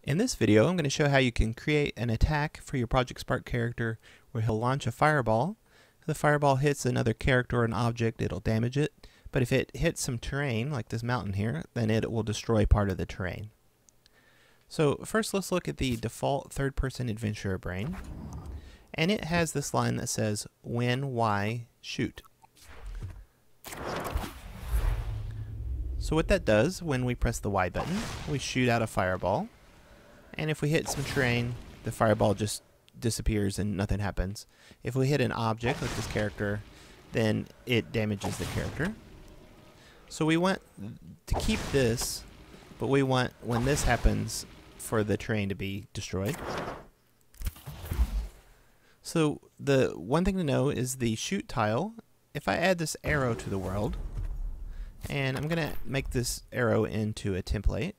In this video, I'm going to show how you can create an attack for your Project Spark character where he'll launch a fireball. If the fireball hits another character or an object, it'll damage it. But if it hits some terrain, like this mountain here, then it will destroy part of the terrain. So first let's look at the default third-person adventurer brain. And it has this line that says, when, why, shoot. So what that does, when we press the Y button, we shoot out a fireball. And if we hit some terrain, the fireball just disappears and nothing happens. If we hit an object, like this character, then it damages the character. So we want to keep this, but we want, when this happens, for the terrain to be destroyed. So the one thing to know is the shoot tile. If I add this arrow to the world, and I'm going to make this arrow into a template,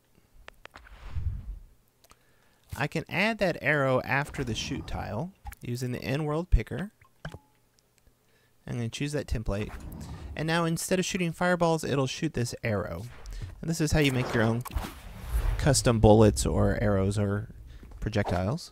I can add that arrow after the shoot tile using the in-world picker. I'm going to choose that template. And now instead of shooting fireballs, it'll shoot this arrow. And this is how you make your own custom bullets or arrows or projectiles.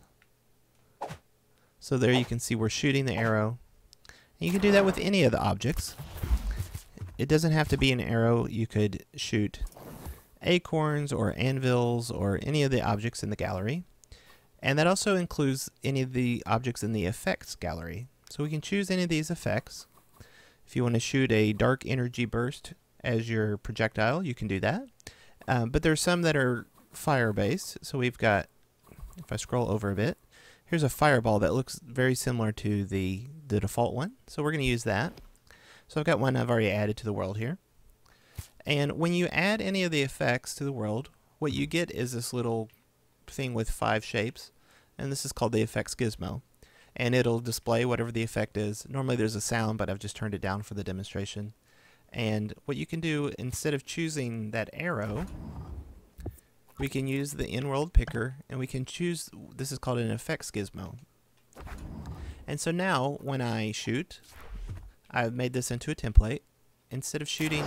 So there you can see we're shooting the arrow. And you can do that with any of the objects. It doesn't have to be an arrow. You could shoot acorns or anvils or any of the objects in the gallery. And that also includes any of the objects in the effects gallery. So we can choose any of these effects. If you want to shoot a dark energy burst as your projectile, you can do that. But there's some that are fire based. So we've got, if I scroll over a bit, here's a fireball that looks very similar to the default one. So we're going to use that. So I've got one I've already added to the world here. And when you add any of the effects to the world, what you get is this little thing with 5 shapes, and this is called the effects gizmo. And it'll display whatever the effect is. Normally there's a sound, but I've just turned it down for the demonstration. And what you can do, instead of choosing that arrow, we can use the in-world picker, and we can choose, this is called an effects gizmo. And so now, when I shoot, I've made this into a template. Instead of shooting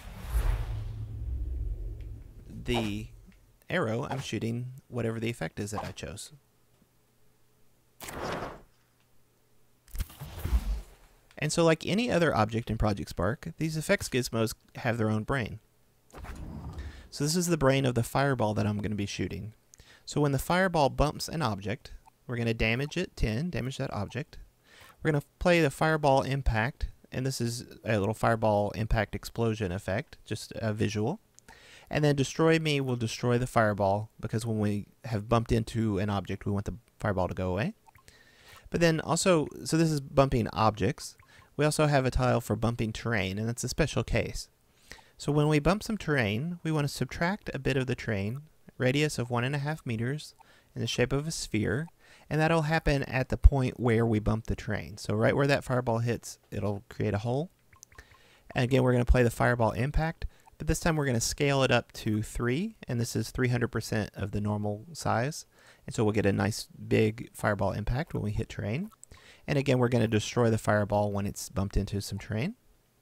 the arrow, I'm shooting whatever the effect is that I chose. And so like any other object in Project Spark, these effects gizmos have their own brain. So this is the brain of the fireball that I'm going to be shooting. So when the fireball bumps an object, we're going to damage it 10, damage that object. We're going to play the fireball impact, and this is a little fireball impact explosion effect, just a visual. And then destroy me will destroy the fireball, because when we have bumped into an object, we want the fireball to go away. But then also, so this is bumping objects. We also have a tile for bumping terrain, and that's a special case. So when we bump some terrain, we want to subtract a bit of the terrain, radius of 1.5 meters, in the shape of a sphere, and that'll happen at the point where we bump the terrain. So right where that fireball hits, it'll create a hole. And again, we're going to play the fireball impact, but this time we're going to scale it up to 3, and this is 300% of the normal size. And so we'll get a nice big fireball impact when we hit terrain. And again, we're going to destroy the fireball when it's bumped into some terrain.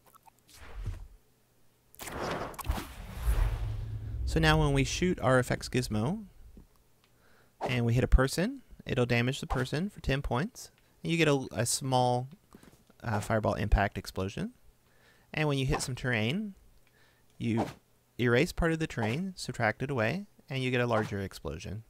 So now when we shoot our effects gizmo and we hit a person, it'll damage the person for 10 points. And you get a small fireball impact explosion. And when you hit some terrain, you erase part of the terrain, subtract it away, and you get a larger explosion.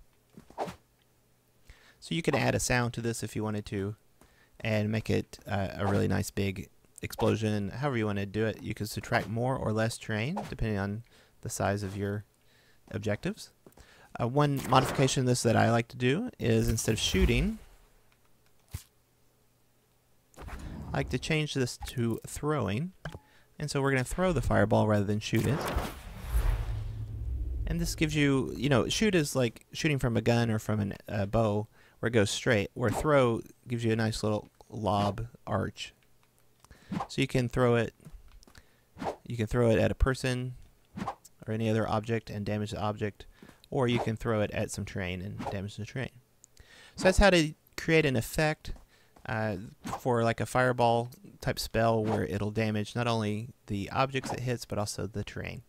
So you can add a sound to this if you wanted to, and make it a really nice big explosion. However you want to do it, you can subtract more or less terrain depending on the size of your objectives. One modification of this that I like to do is, instead of shooting, I like to change this to throwing. And so we're going to throw the fireball rather than shoot it. And this gives you, shoot is like shooting from a gun or from a bow, where it goes straight, where throw gives you a nice little lob arch. So you can throw it at a person or any other object and damage the object, or you can throw it at some terrain and damage the terrain. So that's how to create an effect for like a fireball type spell where it'll damage not only the objects it hits but also the terrain.